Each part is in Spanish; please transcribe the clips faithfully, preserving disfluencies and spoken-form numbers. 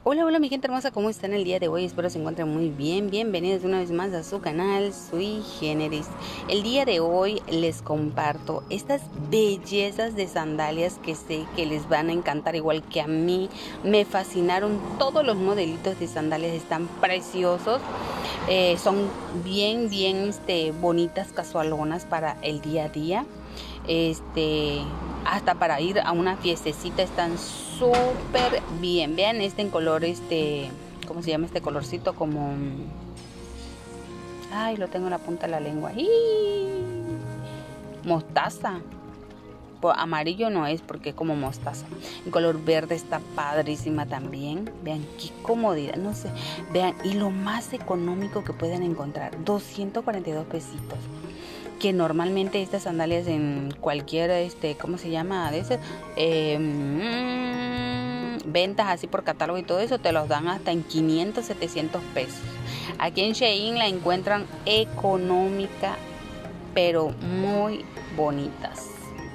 Hola, hola mi gente hermosa, ¿cómo están el día de hoy? Espero se encuentren muy bien. Bienvenidos una vez más a su canal Sui Generis. El día de hoy les comparto estas bellezas de sandalias que sé que les van a encantar igual que a mí. Me fascinaron todos los modelitos de sandalias, están preciosos. Eh, son bien, bien este, bonitas, casualonas para el día a día. Este, hasta para ir a una fiestecita están súper bien. Vean este en color, este, ¿cómo se llama este colorcito? Como, ay, lo tengo en la punta de la lengua. ¡Ii! Mostaza. Pues amarillo no es porque es como mostaza. En color verde está padrísima también. Vean qué comodidad, no sé. Vean, y lo más económico que pueden encontrar, doscientos cuarenta y dos pesitos. Que normalmente estas sandalias en cualquier, este, ¿cómo se llama? De esas, eh, mmm, ventas así por catálogo y todo eso, te los dan hasta en quinientos, setecientos pesos. Aquí en Shein la encuentran económica, pero muy bonitas.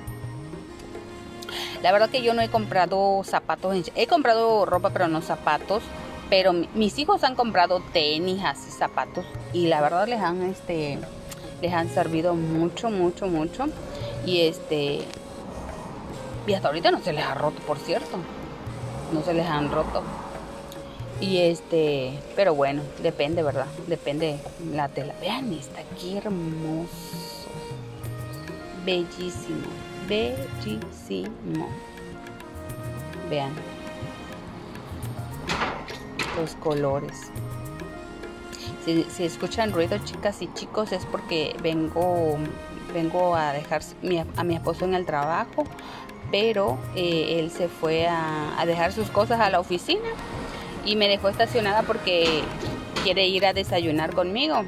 La verdad que yo no he comprado zapatos, en, he comprado ropa, pero no zapatos. Pero mis hijos han comprado tenis, así zapatos, y la verdad les han, este... les han servido mucho, mucho, mucho. Y este y hasta ahorita no se les ha roto, por cierto. No se les han roto. Y este, pero bueno, depende, ¿verdad? Depende la tela. Vean esta, qué hermoso. Bellísimo. Bellísimo. Vean. Los colores. Si, si escuchan ruido, chicas y chicos, es porque vengo vengo a dejar mi, a mi esposo en el trabajo, pero eh, él se fue a, a dejar sus cosas a la oficina y me dejó estacionada porque quiere ir a desayunar conmigo.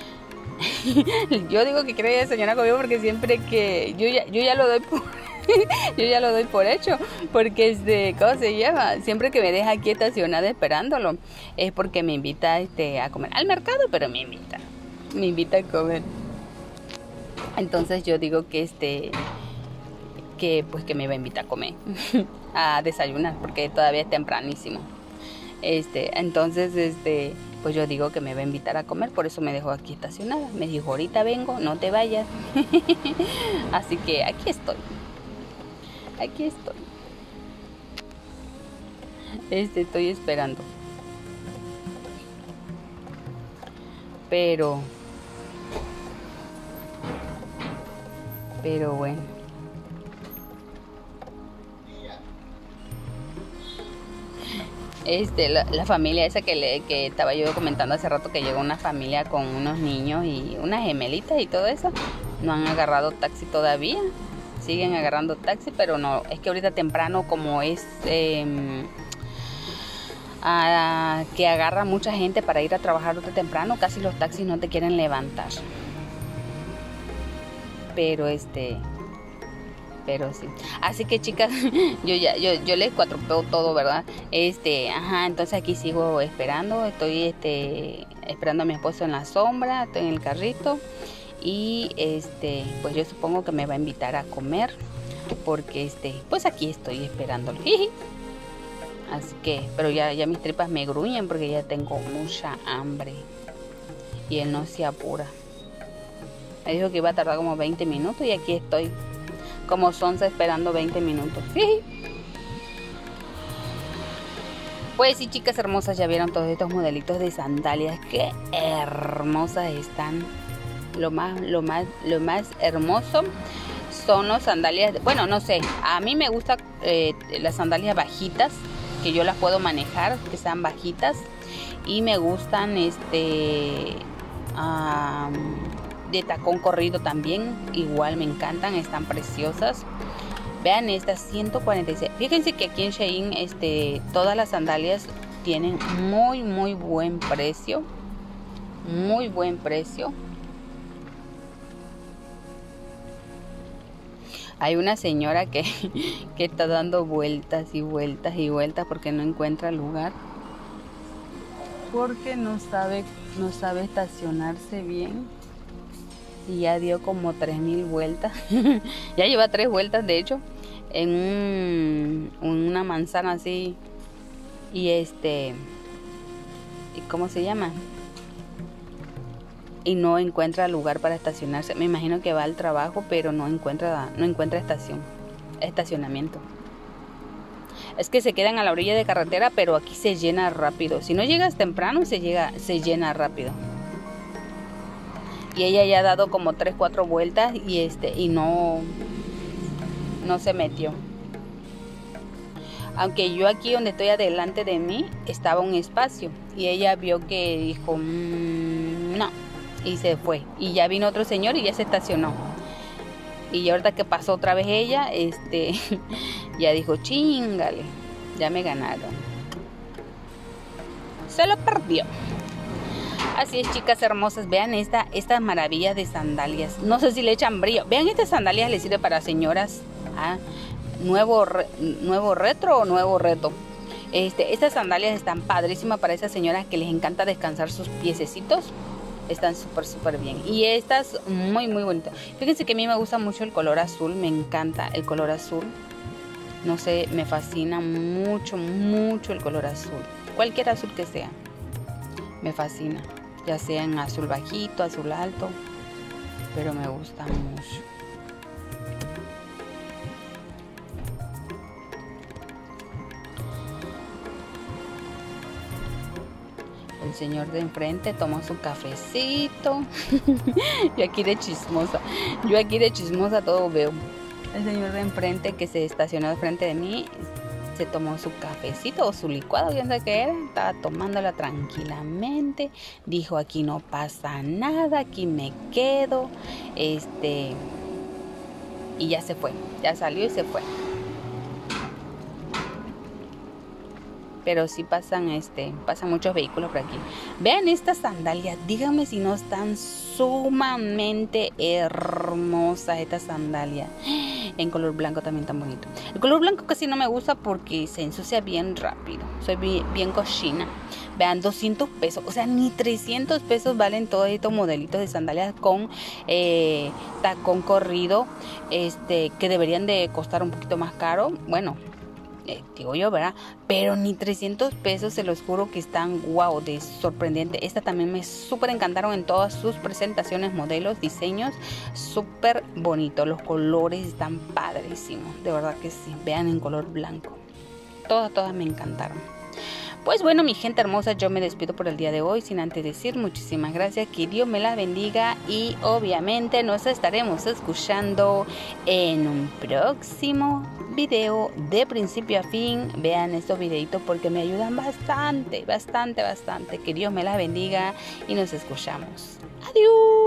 Yo digo que quiere ir a desayunar conmigo porque siempre que yo ya, yo ya lo doy por yo ya lo doy por hecho, porque este, ¿cómo se llama? Siempre que me deja aquí estacionada esperándolo, es porque me invita este, a comer al mercado, pero me invita, me invita a comer. Entonces yo digo que este, que pues que me va a invitar a comer, a desayunar, porque todavía es tempranísimo. Este, entonces este, pues yo digo que me va a invitar a comer, por eso me dejó aquí estacionada. Me dijo, ahorita vengo, no te vayas. Así que aquí estoy. Aquí estoy. Este, estoy esperando. Pero... Pero bueno. Este, la, la familia esa que, le, que estaba yo comentando hace rato, que llegó una familia con unos niños y unas gemelitas y todo eso, no han agarrado taxi todavía. Siguen agarrando taxi, pero no, es que ahorita temprano, como es eh, a, que agarra mucha gente para ir a trabajar ahorita temprano, casi los taxis no te quieren levantar. Pero este, pero sí. Así que chicas, yo ya, yo, yo les cuatropeo todo, ¿verdad? Este, ajá, entonces aquí sigo esperando, estoy este, esperando a mi esposo en la sombra, estoy en el carrito. Y este, pues yo supongo que me va a invitar a comer, porque este, pues aquí estoy esperándolo. Así que, pero ya, ya mis tripas me gruñen porque ya tengo mucha hambre. Y él no se apura. Me dijo que iba a tardar como veinte minutos y aquí estoy como sonsa esperando veinte minutos. Pues sí, chicas hermosas, ya vieron todos estos modelitos de sandalias. Qué hermosas están. Lo más, lo más, lo más hermoso son las sandalias. Bueno, no sé, a mí me gustan eh, las sandalias bajitas, que yo las puedo manejar, que sean bajitas, y me gustan este um, de tacón corrido también, igual me encantan, están preciosas. Vean estas ciento cuarenta y seis. Fíjense que aquí en Shein este, todas las sandalias tienen muy muy buen precio, muy buen precio. Hay una señora que, que está dando vueltas y vueltas y vueltas porque no encuentra lugar. Porque no sabe, no sabe estacionarse bien. Y ya dio como tres mil vueltas. Ya lleva tres vueltas, de hecho, en un, una manzana así Y este, ¿y cómo se llama? Y no encuentra lugar para estacionarse. Me imagino que va al trabajo, pero no encuentra, no encuentra estación, estacionamiento. Es que se quedan a la orilla de carretera, pero aquí se llena rápido. Si no llegas temprano, se llega, se llena rápido. Y ella ya ha dado como tres, cuatro vueltas y este, y no, no se metió. Aunque yo aquí donde estoy adelante de mí estaba un espacio y ella vio que dijo mmm, no, y se fue. Y ya vino otro señor y ya se estacionó. Y ahorita que pasó otra vez ella, este, ya dijo, chingale, ya me ganaron. Se lo perdió. Así es, chicas hermosas, vean esta, estas maravillas de sandalias. No sé si le echan brillo. Vean, estas sandalias les sirve para señoras. ¿Ah? Nuevo, re, nuevo retro o nuevo reto. Este, estas sandalias están padrísimas para esas señoras que les encanta descansar sus piececitos. Están súper, súper bien. Y estas muy, muy bonitas. Fíjense que a mí me gusta mucho el color azul. Me encanta el color azul. No sé, me fascina mucho, mucho el color azul. Cualquier azul que sea. Me fascina. Ya sea en azul bajito, azul alto. Pero me gusta mucho. El señor de enfrente tomó su cafecito. Yo aquí de chismosa. Yo aquí de chismosa todo veo. El señor de enfrente que se estacionó de frente de mí se tomó su cafecito o su licuado, yo no sé qué era. Estaba tomándola tranquilamente. Dijo, aquí no pasa nada, aquí me quedo. Este. Y ya se fue. Ya salió y se fue. Pero sí pasan, este, pasan muchos vehículos por aquí. Vean estas sandalias, díganme si no están sumamente hermosas estas sandalias. En color blanco también tan bonito. El color blanco casi no me gusta porque se ensucia bien rápido. Soy bien, bien cochina. Vean, doscientos pesos, o sea, ni trescientos pesos valen todos estos modelitos de sandalias con eh, tacón corrido, este, que deberían de costar un poquito más caro. Bueno, Eh, digo yo, ¿verdad? Pero ni trescientos pesos, se los juro que están wow, de sorprendente. Esta también me súper encantaron en todas sus presentaciones, modelos, diseños, súper bonito. Los colores están padrísimos, de verdad que sí. Vean en color blanco. Todas, todas me encantaron. Pues bueno, mi gente hermosa, yo me despido por el día de hoy sin antes decir muchísimas gracias, que Dios me la bendiga y obviamente nos estaremos escuchando en un próximo video de principio a fin. Vean estos videitos porque me ayudan bastante, bastante, bastante. Que Dios me la bendiga y nos escuchamos. Adiós.